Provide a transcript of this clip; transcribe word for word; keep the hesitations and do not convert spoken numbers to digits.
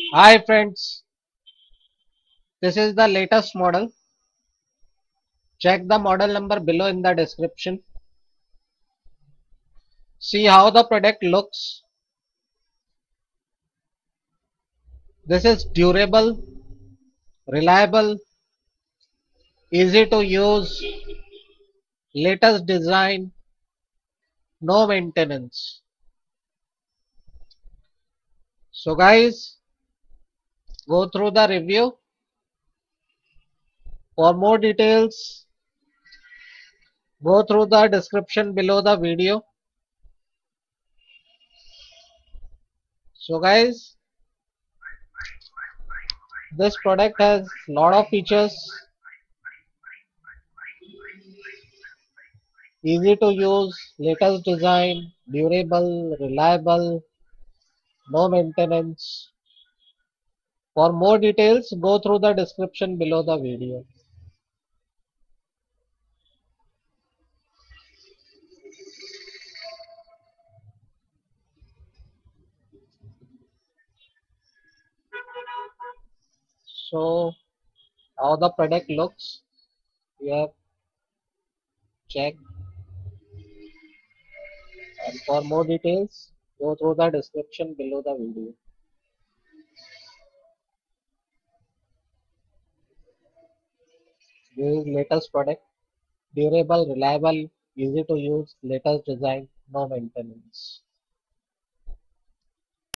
Hi friends, this is the latest model. Check the model number below in the description. See how the product looks. This is durable, reliable, easy to use, latest design, no maintenance. So guys, go through the review. For more details, go through the description below the video. So guys, this product has lot of features. Easy to use, latest design, durable, reliable, no maintenance. For more details, go through the description below the video. So, how the product looks, you have check. And for more details, go through the description below the video. This is latest product, durable, reliable, easy to use, latest design, no maintenance.